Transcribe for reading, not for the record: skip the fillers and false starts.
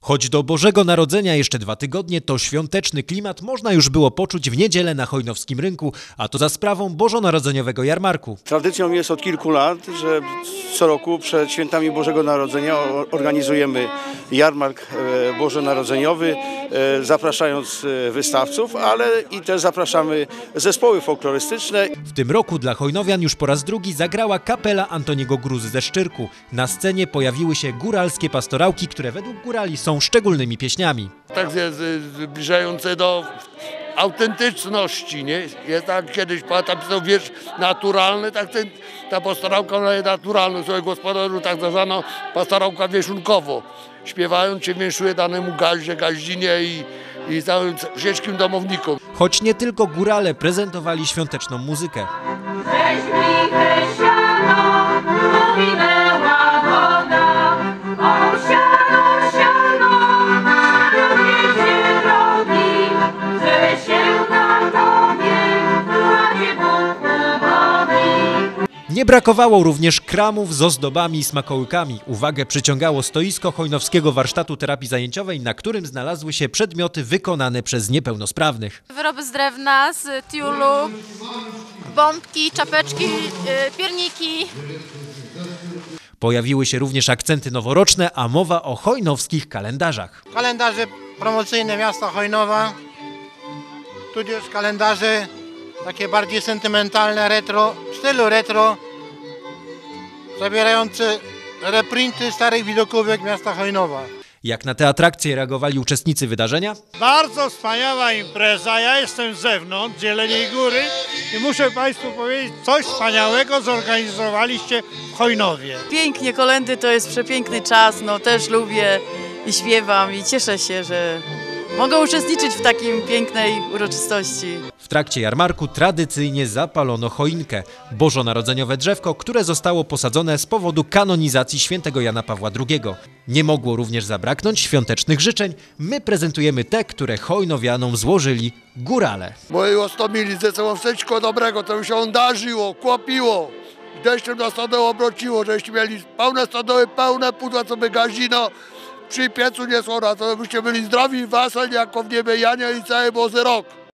Choć do Bożego Narodzenia jeszcze 2 tygodnie, to świąteczny klimat można już było poczuć w niedzielę na Chojnowskim Rynku, a to za sprawą bożonarodzeniowego jarmarku. Tradycją jest od kilku lat, że co roku przed świętami Bożego Narodzenia organizujemy jarmark bożonarodzeniowy, zapraszając wystawców, ale i też zapraszamy zespoły folklorystyczne. W tym roku dla Chojnowian już po raz drugi zagrała kapela Antoniego Gruzy ze Szczyrku. Na scenie pojawiły się góralskie pastorałki, które według górali są szczególnymi pieśniami. Tak zbliżające do autentyczności, nie? Jest tak, kiedyś napisał wiersz naturalny, tak ta pastorałka ma naturalność. Sobie gospodarzu tak nazwano pastorałka wieszunkowo. Śpiewając się wieszuje danemu gaździe, gaździnie i całym wszystkim domownikom. Choć nie tylko górale prezentowali świąteczną muzykę. Nie brakowało również kramów z ozdobami i smakołykami. Uwagę przyciągało stoisko Chojnowskiego Warsztatu Terapii Zajęciowej, na którym znalazły się przedmioty wykonane przez niepełnosprawnych. Wyroby z drewna, z tiulu, bombki, czapeczki, pierniki. Pojawiły się również akcenty noworoczne, a mowa o chojnowskich kalendarzach. Kalendarze promocyjne miasta Chojnowa, tudzież kalendarze takie bardziej sentymentalne, retro, w stylu retro, zawierające reprinty starych widokówek miasta Chojnowa. Jak na te atrakcje reagowali uczestnicy wydarzenia? Bardzo wspaniała impreza, ja jestem z zewnątrz, z Jeleniej Góry i muszę Państwu powiedzieć, coś wspaniałego zorganizowaliście w Chojnowie. Pięknie, kolędy to jest przepiękny czas, no też lubię i śpiewam i cieszę się, że mogę uczestniczyć w takiej pięknej uroczystości. W trakcie jarmarku tradycyjnie zapalono choinkę, bożonarodzeniowe drzewko, które zostało posadzone z powodu kanonizacji świętego Jana Pawła II. Nie mogło również zabraknąć świątecznych życzeń. My prezentujemy te, które Chojnowianom złożyli górale. Moi ostomili ze sobą wszystko dobrego, to się darzyło, kłopiło. Deszczem na stodołę obrociło, żeście mieli pełne stodoły, pełne pudła, co by gazino przy piecu nie słona, to byście byli zdrowi, weselni, jako w niebie Jania i cały Boży rok.